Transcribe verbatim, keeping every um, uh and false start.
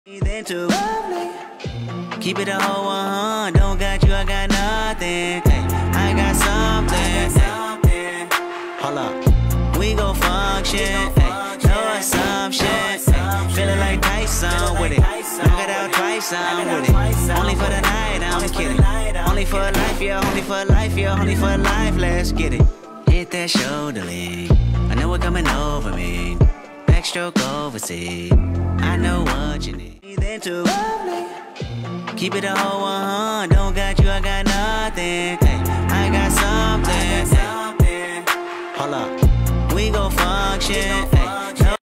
Then too lovely. Keep it a whole one, don't got you, I got nothing. Hey, I got something. Hey. Hold up, we gon' function. Hey, no assumption. Hey, feeling like Tyson with it. Knock it out twice, I'm with it. Only for the night, I'm kidding. Only for life, yeah, only for life, yeah, only for life. Let's get it. Hit that shoulder lean. I know what coming over me. Backstroke overseas. I know what you need. Then too lovely. Keep it a whole one, don't got you, I got nothing. Hey, I got something. Hey. Hold up, we gon' function. Hey.